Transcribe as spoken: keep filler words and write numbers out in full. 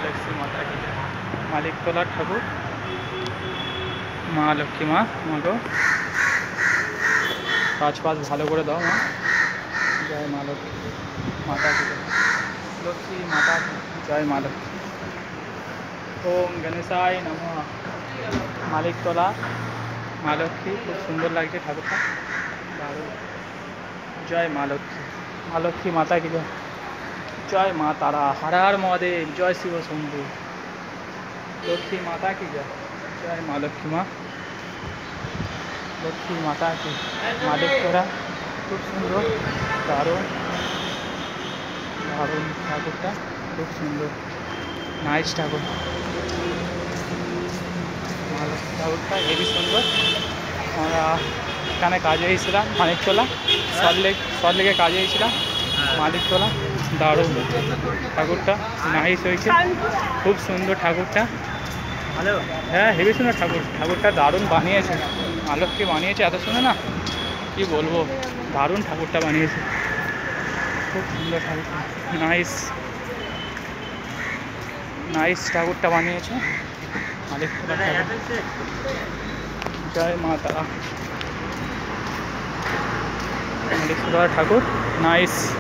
लक्ष्मी माता की जय। मालिकतला ठाकुर মা লক্ষ্মী মা মাগো কাজ পাজ ভালো করে দাও মা। জয় মা লক্ষ্মী মাতা কি জয়। লক্ষ্মী মাতা কি জয় মা লক্ষ্মী। ওম গণেশায় নমঃ। মালিকতলা মা লক্ষ্মী খুব সুন্দর লাগছে ঠাকুরটা দারুণ। জয় মা লক্ষ্মী। মা লক্ষ্মী মাতা কি জয়। জয় মা তারা হর হর মহাদেব। জয় শিব শম্ভু। লক্ষ্মী মাতা কি জয়। জয় মা লক্ষ্মী মা। লক্ষ্মী মাতা কি মালিকতলা খুব সুন্দর দারুণ দারুণ ঠাকুরটা খুব সুন্দর নাইস ঠাকুর। মা লক্ষ্মী ঠাকুরটা হেবি সুন্দর। আমরা এখানে কাজে এসেছিলাম মানিকতলা সল্টলেক সল্টলেকে কাজে এসেছিলাম মালিকতলা দারুণ ঠাকুরটা নাইস হয়েছে খুব সুন্দর ঠাকুরটা। হ্যালো হ্যাঁ হেবি সুন্দর ঠাকুর ঠাকুরটা দারুণ বানিয়েছে মা লক্ষ্মী বানিয়েছে এত সুন্দর না কি বলবো দারুণ ঠাকুরটা বানিয়েছে খুব সুন্দর ঠাকুরটা নাইস নাইস ঠাকুরটা বানিয়েছে মালিকতলা ঠাকুর। জয় মা তারা মালিকতলা ঠাকুর নাইস।